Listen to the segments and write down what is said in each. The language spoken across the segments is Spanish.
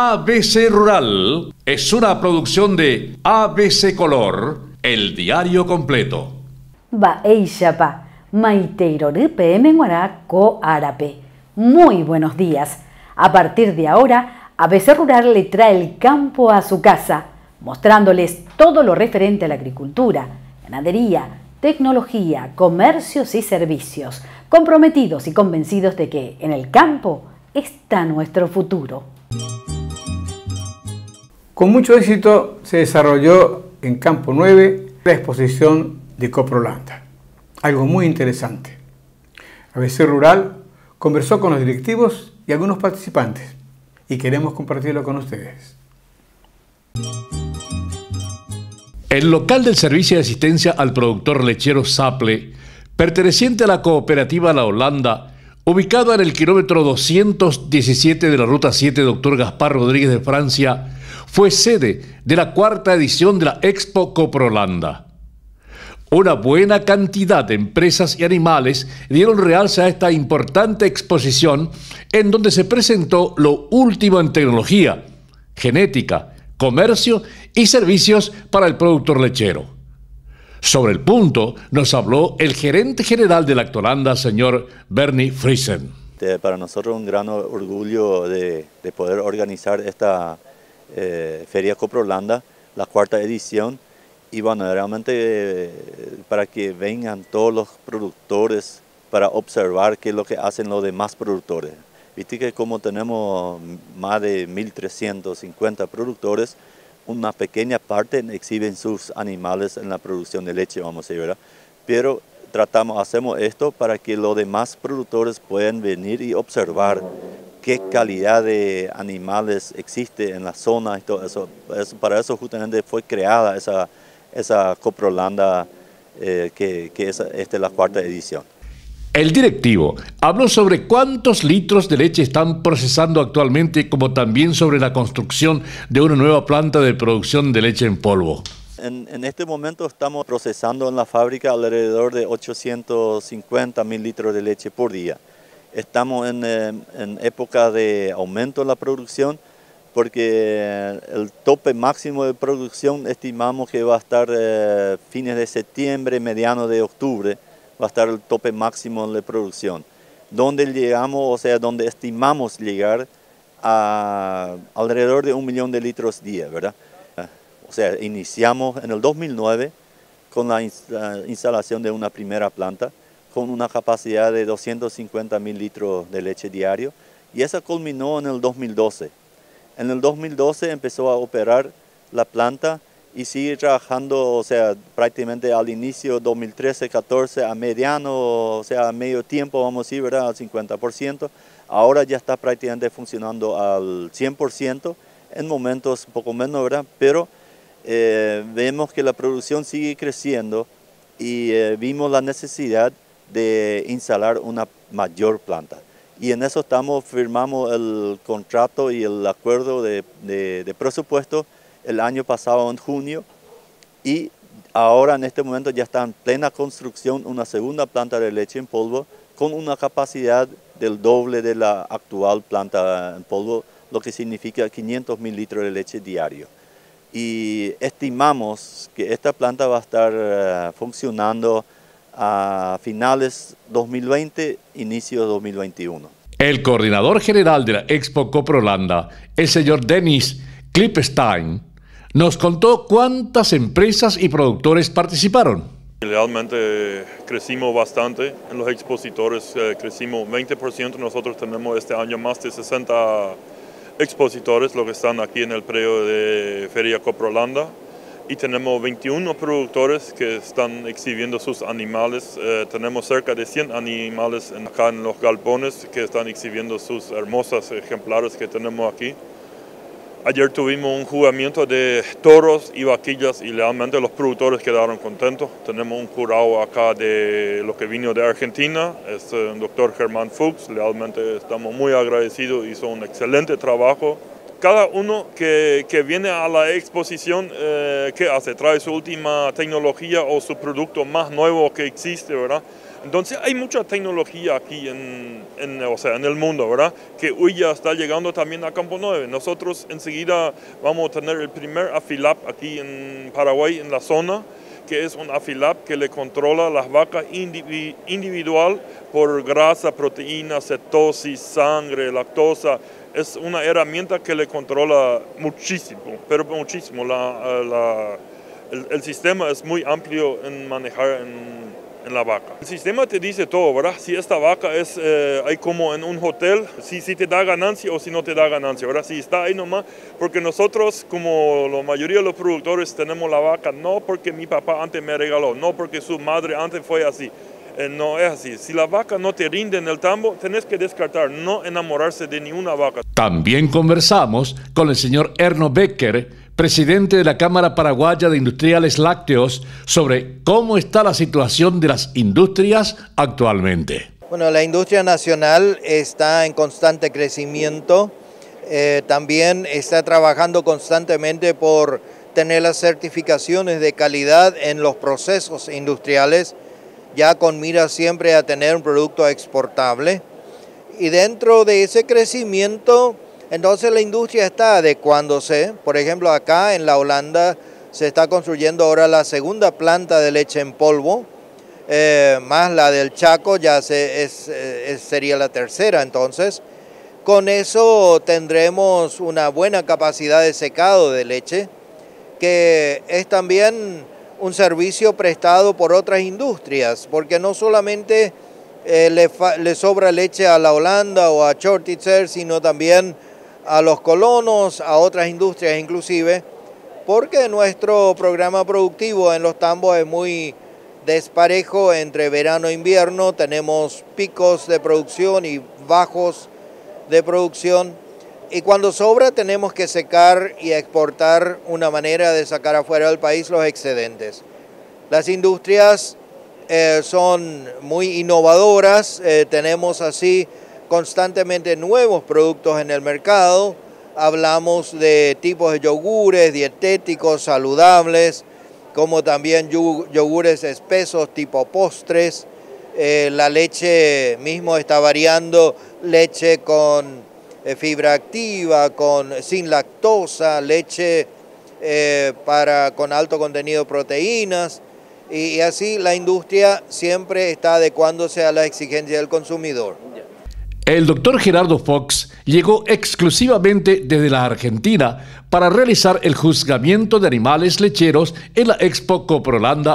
ABC Rural es una producción de ABC Color, el diario completo. Baeishapa, Maiteirorupe Emenguará Co Árape. Muy buenos días. A partir de ahora, ABC Rural le trae el campo a su casa, mostrándoles todo lo referente a la agricultura, ganadería, tecnología, comercios y servicios, comprometidos y convencidos de que en el campo está nuestro futuro. Con mucho éxito se desarrolló en Campo 9 la exposición de Coprolanda. Algo muy interesante. ABC Rural conversó con los directivos y algunos participantes y queremos compartirlo con ustedes. El local del Servicio de Asistencia al Productor Lechero Saple, perteneciente a la cooperativa La Holanda, ubicado en el kilómetro 217 de la Ruta 7 Dr. Gaspar Rodríguez de Francia, fue sede de la cuarta edición de la Expo Coprolanda. Una buena cantidad de empresas y animales dieron realce a esta importante exposición en donde se presentó lo último en tecnología, genética, comercio y servicios para el productor lechero. Sobre el punto nos habló el gerente general de Lactolanda, señor Bernie Friesen. Para nosotros un gran orgullo de poder organizar esta Feria Coprolanda, la cuarta edición, y bueno, realmente para que vengan todos los productores para observar qué es lo que hacen los demás productores. Viste que como tenemos más de 1.350 productores, una pequeña parte exhiben sus animales en la producción de leche, vamos a decir, ¿verdad? Pero hacemos esto para que los demás productores puedan venir y observar qué calidad de animales existe en la zona y todo eso. Para eso justamente fue creada esa Coprolanda que es la cuarta edición. El directivo habló sobre cuántos litros de leche están procesando actualmente, como también sobre la construcción de una nueva planta de producción de leche en polvo. En este momento estamos procesando en la fábrica alrededor de 850.000 litros de leche por día. Estamos en época de aumento en la producción porque el tope máximo de producción estimamos que va a estar fines de septiembre, medianos de octubre, va a estar el tope máximo de producción. Donde llegamos, o sea, donde estimamos llegar a alrededor de 1 millón de litros día, ¿verdad? O sea, iniciamos en el 2009 con la instalación de una primera planta con una capacidad de 250.000 litros de leche diario y esa culminó en el 2012. En el 2012 empezó a operar la planta y sigue trabajando, o sea, prácticamente al inicio 2013-14 a mediano, o sea, a medio tiempo, vamos a decir, ¿verdad? Al 50%. Ahora ya está prácticamente funcionando al 100%, en momentos un poco menos, ¿verdad? Pero vemos que la producción sigue creciendo y vimos la necesidad de instalar una mayor planta. Y en eso firmamos el contrato y el acuerdo de presupuesto el año pasado en junio y ahora en este momento ya está en plena construcción una segunda planta de leche en polvo con una capacidad del doble de la actual planta en polvo, lo que significa 500.000 litros de leche diario. Y estimamos que esta planta va a estar funcionando a finales 2020, inicio 2021. El coordinador general de la Expo Coprolanda, el señor Dennis Klippstein, nos contó cuántas empresas y productores participaron. Realmente crecimos bastante en los expositores, crecimos 20%, nosotros tenemos este año más de 60 expositores, los que están aquí en el predio de Feria Coprolanda. Y tenemos 21 productores que están exhibiendo sus animales. Tenemos cerca de 100 animales acá en los galpones que están exhibiendo sus hermosas ejemplares que tenemos aquí. Ayer tuvimos un juzgamiento de toros y vaquillas y realmente los productores quedaron contentos. Tenemos un jurado acá de lo que vino de Argentina, es el doctor Germán Fuchs. Realmente estamos muy agradecidos, hizo un excelente trabajo. Cada uno que viene a la exposición, ¿qué hace? Trae su última tecnología o su producto más nuevo que existe, ¿verdad? Entonces hay mucha tecnología aquí en el mundo, ¿verdad? Que hoy ya está llegando también a Campo 9. Nosotros enseguida vamos a tener el primer Afilab aquí en Paraguay, en la zona, que es un Afilab que le controla las vacas individual por grasa, proteína, cetosis, sangre, lactosa. Es una herramienta que le controla muchísimo, pero muchísimo. El sistema es muy amplio en manejar en la vaca. El sistema te dice todo, ¿verdad? Si esta vaca es, hay como en un hotel, si te da ganancia o si no te da ganancia, ¿verdad? Si está ahí nomás, porque nosotros, como la mayoría de los productores, tenemos la vaca no porque mi papá antes me regaló, no porque su madre antes fue así. No es así. Si la vaca no te rinde en el tambo, tenés que descartar, no enamorarse de ninguna vaca. También conversamos con el señor Erno Becker, presidente de la Cámara Paraguaya de Industriales Lácteos, sobre cómo está la situación de las industrias actualmente. Bueno, la industria nacional está en constante crecimiento, también está trabajando constantemente por tener las certificaciones de calidad en los procesos industriales, ya con mira siempre a tener un producto exportable. Y dentro de ese crecimiento, entonces la industria está adecuándose. Por ejemplo, acá en la Holanda se está construyendo ahora la segunda planta de leche en polvo, más la del Chaco ya sería la tercera. Entonces, con eso tendremos una buena capacidad de secado de leche, que es también un servicio prestado por otras industrias, porque no solamente le sobra leche a la Holanda o a Chortitzer, sino también a los colonos, a otras industrias inclusive, porque nuestro programa productivo en los tambos es muy desparejo entre verano e invierno, tenemos picos de producción y bajos de producción, y cuando sobra tenemos que secar y exportar, una manera de sacar afuera del país los excedentes. Las industrias son muy innovadoras, tenemos así constantemente nuevos productos en el mercado. Hablamos de tipos de yogures dietéticos saludables, como también yogures espesos tipo postres. La leche mismo está variando, leche con fibra activa, sin lactosa, leche con alto contenido de proteínas, y así la industria siempre está adecuándose a la exigencia del consumidor. El doctor Gerardo Fox llegó exclusivamente desde la Argentina para realizar el juzgamiento de animales lecheros en la Expo Coprolanda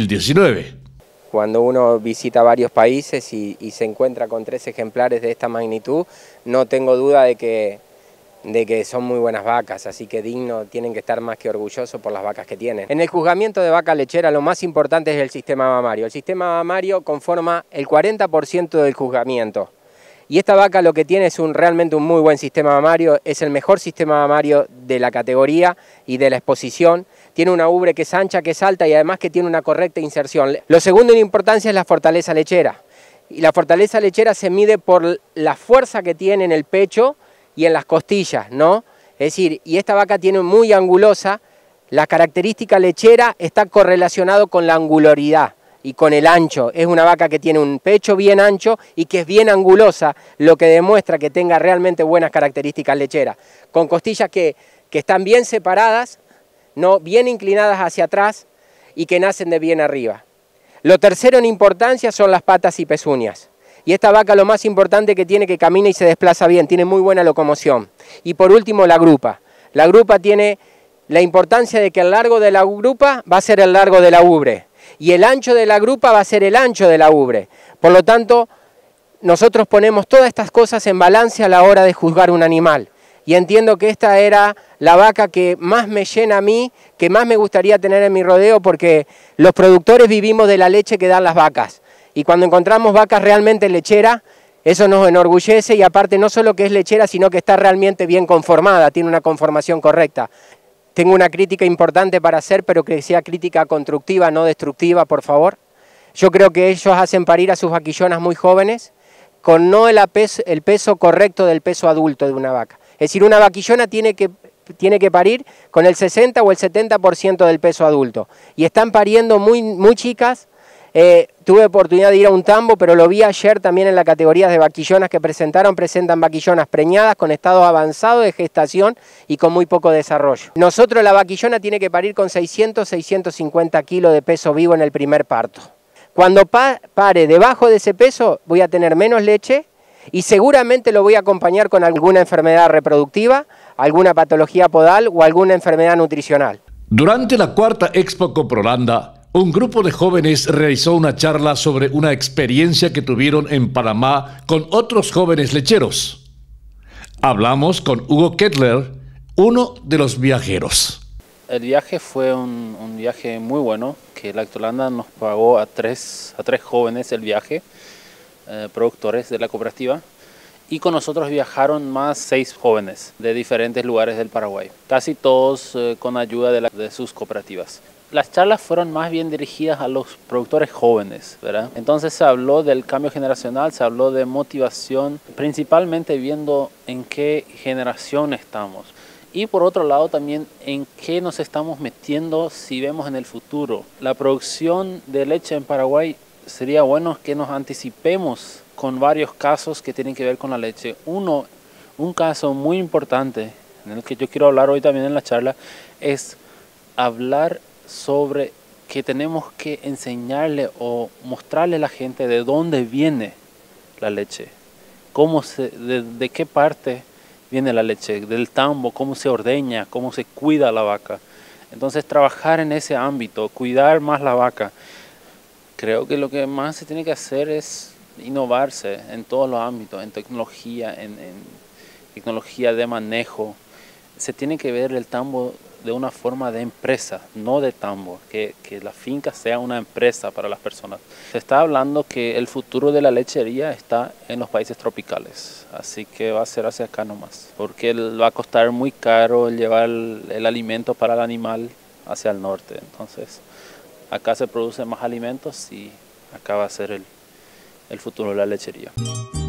2019. Cuando uno visita varios países y se encuentra con 3 ejemplares de esta magnitud, no tengo duda de que son muy buenas vacas, así que tienen que estar más que orgullosos por las vacas que tienen. En el juzgamiento de vaca lechera lo más importante es el sistema mamario. El sistema mamario conforma el 40% del juzgamiento. Y esta vaca lo que tiene es realmente un muy buen sistema mamario, es el mejor sistema mamario de la categoría y de la exposición. Tiene una ubre que es ancha, que es alta y además que tiene una correcta inserción. Lo segundo en importancia es la fortaleza lechera. Y la fortaleza lechera se mide por la fuerza que tiene en el pecho y en las costillas, ¿no? Es decir, y esta vaca tiene muy angulosa, la característica lechera está correlacionado con la angularidad y con el ancho. Es una vaca que tiene un pecho bien ancho y que es bien angulosa, lo que demuestra que tenga realmente buenas características lecheras. Con costillas que están bien separadas, no bien inclinadas hacia atrás y que nacen de bien arriba. Lo tercero en importancia son las patas y pezuñas. Y esta vaca lo más importante que tiene, que camina y se desplaza bien, tiene muy buena locomoción. Y por último la grupa. La grupa tiene la importancia de que el largo de la grupa va a ser el largo de la ubre y el ancho de la grupa va a ser el ancho de la ubre. Por lo tanto, nosotros ponemos todas estas cosas en balance a la hora de juzgar un animal. Y entiendo que esta era la vaca que más me llena a mí, que más me gustaría tener en mi rodeo, porque los productores vivimos de la leche que dan las vacas. Y cuando encontramos vacas realmente lecheras, eso nos enorgullece, y aparte no solo que es lechera, sino que está realmente bien conformada, tiene una conformación correcta. Tengo una crítica importante para hacer, pero que sea crítica constructiva, no destructiva, por favor. Yo creo que ellos hacen parir a sus vaquillonas muy jóvenes, con no el peso correcto del peso adulto de una vaca. Es decir, una vaquillona tiene que parir con el 60 o el 70% del peso adulto. Y están pariendo muy chicas, Tuve oportunidad de ir a un tambo, pero lo vi ayer también en la categoría de vaquillonas que presentan vaquillonas preñadas con estado avanzado de gestación y con muy poco desarrollo. Nosotros la vaquillona tiene que parir con 600-650 kilos de peso vivo en el primer parto. Cuando pare debajo de ese peso voy a tener menos leche y seguramente lo voy a acompañar con alguna enfermedad reproductiva, alguna patología podal o alguna enfermedad nutricional. Durante la cuarta Expo Coprolanda, un grupo de jóvenes realizó una charla sobre una experiencia que tuvieron en Panamá con otros jóvenes lecheros. Hablamos con Hugo Kettler, uno de los viajeros. El viaje fue un viaje muy bueno, que Lactolanda nos pagó a tres jóvenes el viaje, productores de la cooperativa, y con nosotros viajaron más 6 jóvenes de diferentes lugares del Paraguay, casi todos con ayuda de sus cooperativas. Las charlas fueron más bien dirigidas a los productores jóvenes, ¿verdad? Entonces se habló del cambio generacional, se habló de motivación, principalmente viendo en qué generación estamos. Y por otro lado también en qué nos estamos metiendo si vemos en el futuro. La producción de leche en Paraguay sería bueno que nos anticipemos con varios casos que tienen que ver con la leche. Un caso muy importante en el que yo quiero hablar hoy también en la charla es hablar sobre que tenemos que enseñarle o mostrarle a la gente de dónde viene la leche, de qué parte viene la leche, del tambo, cómo se ordeña, cómo se cuida la vaca. Entonces trabajar en ese ámbito, cuidar más la vaca. Creo que lo que más se tiene que hacer es innovarse en todos los ámbitos, en tecnología, en tecnología de manejo. Se tiene que ver el tambo de una forma de empresa, no de tambo, que la finca sea una empresa para las personas. Se está hablando que el futuro de la lechería está en los países tropicales, así que va a ser hacia acá nomás, porque va a costar muy caro llevar el alimento para el animal hacia el norte. Entonces, acá se producen más alimentos y acá va a ser el futuro de la lechería.